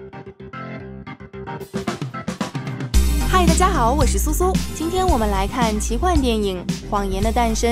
嗨，大家好，我是苏苏。今天我们来看奇幻电影《谎言的诞生》。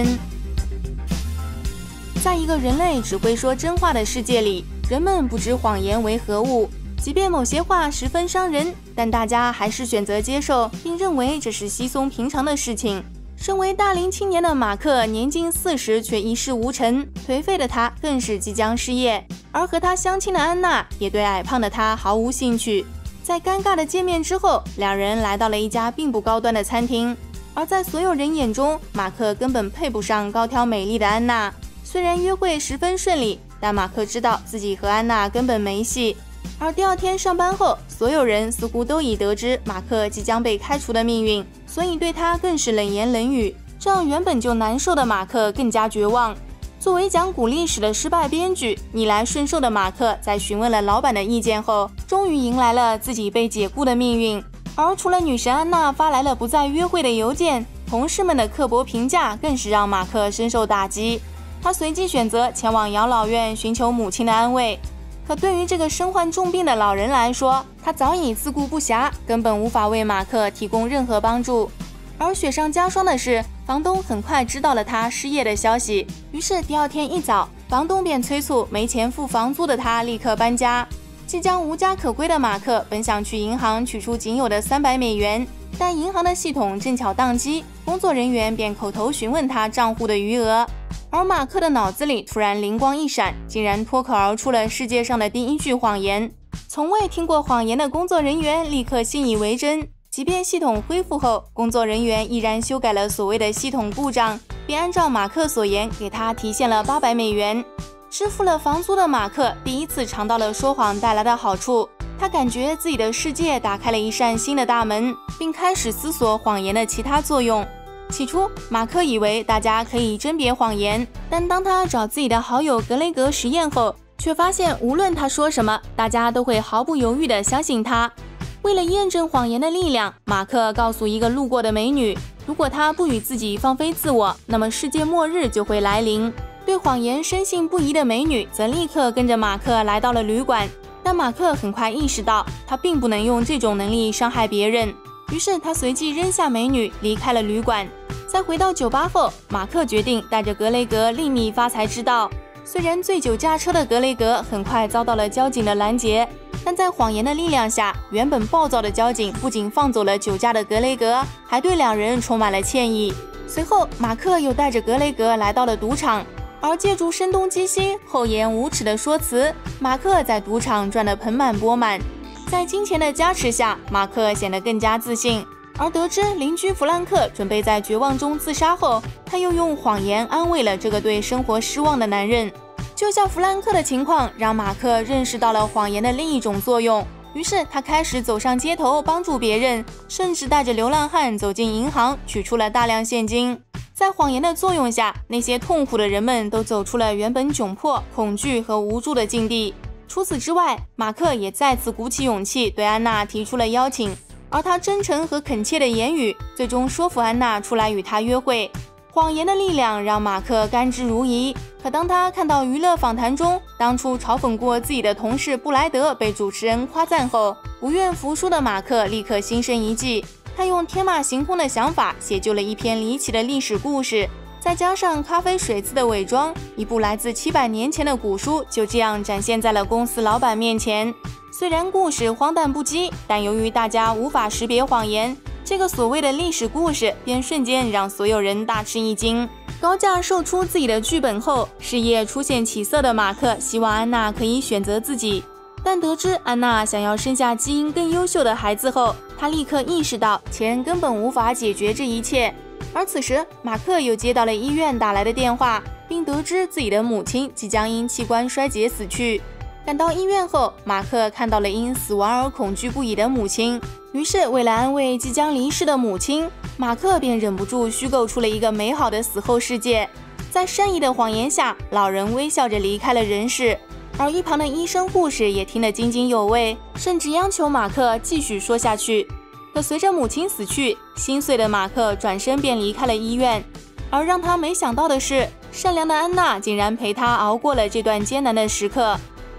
在一个人类只会说真话的世界里，人们不知谎言为何物。即便某些话十分伤人，但大家还是选择接受，并认为这是稀松平常的事情。身为大龄青年的马克，年近40却一事无成，颓废的他更是即将失业。而和他相亲的安娜也对矮胖的他毫无兴趣。在尴尬的见面之后，两人来到了一家并不高端的餐厅。而在所有人眼中，马克根本配不上高挑美丽的安娜。虽然约会十分顺利，但马克知道自己和安娜根本没戏。而第二天上班后，所有人似乎都已得知马克即将被开除的命运，所以对他更是冷言冷语，这让原本就难受的马克更加绝望。作为讲古历史的失败编剧，逆来顺受的马克在询问了老板的意见后，终于迎来了自己被解雇的命运。而除了女神安娜发来了不再约会的邮件，同事们的刻薄评价更是让马克深受打击。他随即选择前往养老院寻求母亲的安慰。可对于这个身患重病的老人来说，他早已自顾不暇，根本无法为马克提供任何帮助。而雪上加霜的是，房东很快知道了他失业的消息，于是第二天一早，房东便催促没钱付房租的他立刻搬家。即将无家可归的马克本想去银行取出仅有的300美元，但银行的系统正巧宕机，工作人员便口头询问他账户的余额。而马克的脑子里突然灵光一闪，竟然脱口而出了世界上的第一句谎言。从未听过谎言的工作人员立刻信以为真，即便系统恢复后，工作人员依然修改了所谓的系统故障，并按照马克所言给他提现了800美元。支付了房租的马克第一次尝到了说谎带来的好处，他感觉自己的世界打开了一扇新的大门，并开始思索谎言的其他作用。起初，马克以为大家可以甄别谎言，但当他找自己的好友格雷格实验后，却发现无论他说什么，大家都会毫不犹豫地相信他。为了验证谎言的力量，马克告诉一个路过的美女，如果她不与自己放飞自我，那么世界末日就会来临。对谎言深信不疑的美女则立刻跟着马克来到了旅馆，但马克很快意识到，他并不能用这种能力伤害别人。于是他随即扔下美女，离开了旅馆。在回到酒吧后，马克决定带着格雷格另觅发财之道。虽然醉酒驾车的格雷格很快遭到了交警的拦截，但在谎言的力量下，原本暴躁的交警不仅放走了酒驾的格雷格，还对两人充满了歉意。随后，马克又带着格雷格来到了赌场，而借助声东击西、厚颜无耻的说辞，马克在赌场赚得盆满钵满。在金钱的加持下，马克显得更加自信。而得知邻居弗兰克准备在绝望中自杀后，他又用谎言安慰了这个对生活失望的男人。就像弗兰克的情况，让马克认识到了谎言的另一种作用。于是他开始走上街头帮助别人，甚至带着流浪汉走进银行，取出了大量现金。在谎言的作用下，那些痛苦的人们都走出了原本窘迫、恐惧和无助的境地。除此之外，马克也再次鼓起勇气对安娜提出了邀请，而他真诚和恳切的言语最终说服安娜出来与他约会。谎言的力量让马克甘之如饴，可当他看到娱乐访谈中当初嘲讽过自己的同事布莱德被主持人夸赞后，不愿服输的马克立刻心生一计，他用天马行空的想法写就了一篇离奇的历史故事，再加上咖啡水渍的伪装，一部来自700年前的古书就这样展现在了公司老板面前。虽然故事荒诞不羁，但由于大家无法识别谎言，这个所谓的历史故事便瞬间让所有人大吃一惊。高价售出自己的剧本后，事业出现起色的马克希望安娜可以选择自己，但得知安娜想要生下基因更优秀的孩子后，他立刻意识到钱根本无法解决这一切。而此时，马克又接到了医院打来的电话，并得知自己的母亲即将因器官衰竭死去。赶到医院后，马克看到了因死亡而恐惧不已的母亲，于是为了安慰即将离世的母亲，马克便忍不住虚构出了一个美好的死后世界。在善意的谎言下，老人微笑着离开了人世，而一旁的医生护士也听得津津有味，甚至央求马克继续说下去。可随着母亲死去，心碎的马克转身便离开了医院。而让他没想到的是，善良的安娜竟然陪他熬过了这段艰难的时刻。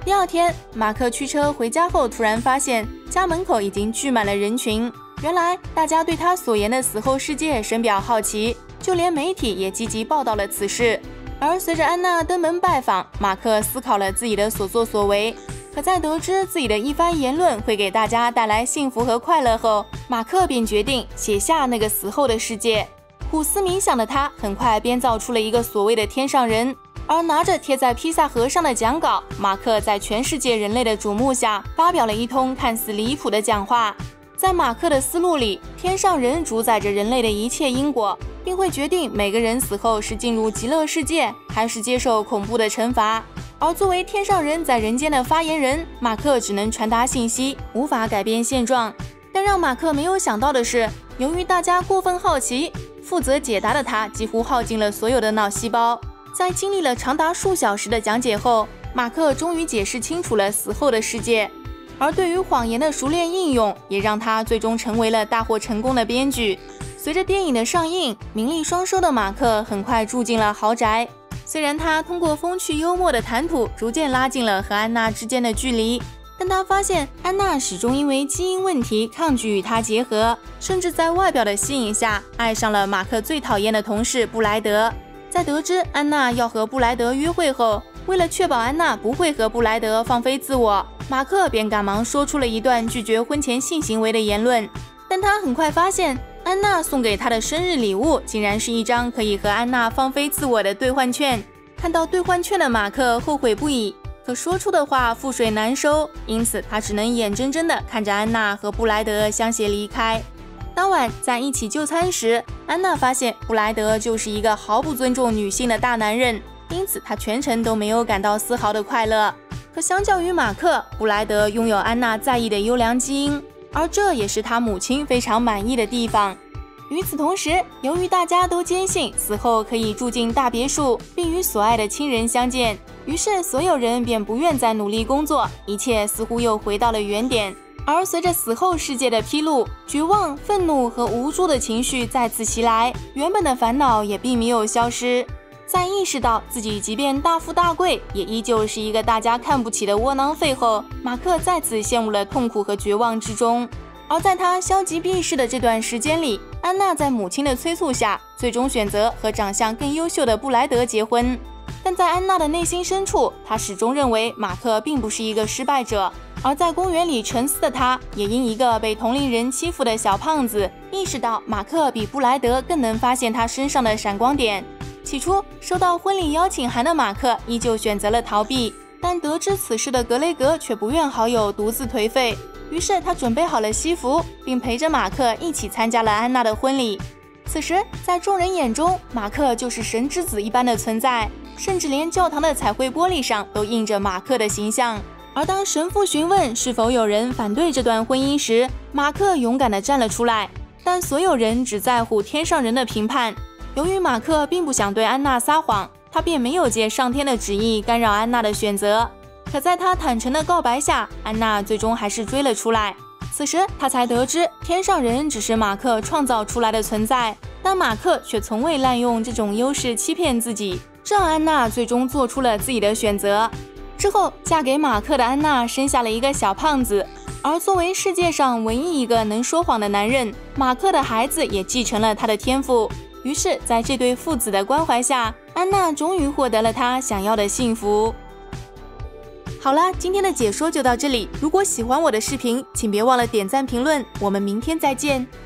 第二天，马克驱车回家后，突然发现家门口已经聚满了人群。原来大家对他所言的死后世界深表好奇，就连媒体也积极报道了此事。而随着安娜登门拜访，马克思考了自己的所作所为。可在得知自己的一番言论会给大家带来幸福和快乐后，马克便决定写下那个死后的世界。苦思冥想的他，很快编造出了一个所谓的天上人。而拿着贴在披萨盒上的讲稿，马克在全世界人类的瞩目下，发表了一通看似离谱的讲话。在马克的思路里，天上人主宰着人类的一切因果，并会决定每个人死后是进入极乐世界，还是接受恐怖的惩罚。而作为天上人在人间的发言人，马克只能传达信息，无法改变现状。但让马克没有想到的是，由于大家过分好奇，负责解答的他几乎耗尽了所有的脑细胞。在经历了长达数小时的讲解后，马克终于解释清楚了死后的世界。而对于谎言的熟练应用，也让他最终成为了大获成功的编剧。随着电影的上映，名利双收的马克很快住进了豪宅。虽然他通过风趣幽默的谈吐，逐渐拉近了和安娜之间的距离，但他发现安娜始终因为基因问题抗拒与他结合，甚至在外表的吸引下，爱上了马克最讨厌的同事布莱德。在得知安娜要和布莱德约会后，为了确保安娜不会和布莱德放飞自我，马克便赶忙说出了一段拒绝婚前性行为的言论。但他很快发现，安娜送给他的生日礼物竟然是一张可以和安娜放飞自我的兑换券。看到兑换券的马克后悔不已，可说出的话覆水难收，因此他只能眼睁睁地看着安娜和布莱德相携离开。当晚在一起就餐时，安娜发现布莱德就是一个毫不尊重女性的大男人，因此她全程都没有感到丝毫的快乐。可相较于马克，布莱德拥有安娜在意的优良基因，而这也是他母亲非常满意的地方。与此同时，由于大家都坚信死后可以住进大别墅，并与所爱的亲人相见，于是所有人便不愿再努力工作，一切似乎又回到了原点。而随着死后世界的披露，绝望、愤怒和无助的情绪再次袭来，原本的烦恼也并没有消失。在意识到自己即便大富大贵，也依旧是一个大家看不起的窝囊废后，马克再次陷入了痛苦和绝望之中。而在他消极避世的这段时间里，安娜在母亲的催促下，最终选择和长相更优秀的布莱德结婚。但在安娜的内心深处，她始终认为马克并不是一个失败者。而在公园里沉思的她，也因一个被同龄人欺负的小胖子，意识到马克比布莱德更能发现他身上的闪光点。起初，收到婚礼邀请函的马克依旧选择了逃避，但得知此事的格雷格却不愿好友独自颓废，于是他准备好了西服，并陪着马克一起参加了安娜的婚礼。此时，在众人眼中，马克就是神之子一般的存在，甚至连教堂的彩绘玻璃上都印着马克的形象。而当神父询问是否有人反对这段婚姻时，马克勇敢地站了出来，但所有人只在乎天上人的评判。由于马克并不想对安娜撒谎，他便没有借上天的旨意干扰安娜的选择。可在他坦诚的告白下，安娜最终还是追了出来。此时他才得知，天上人只是马克创造出来的存在，但马克却从未滥用这种优势欺骗自己，这让安娜最终做出了自己的选择。之后，嫁给马克的安娜生下了一个小胖子，而作为世界上唯一一个能说谎的男人，马克的孩子也继承了他的天赋。于是，在这对父子的关怀下，安娜终于获得了她想要的幸福。好啦，今天的解说就到这里。如果喜欢我的视频，请别忘了点赞评论，我们明天再见。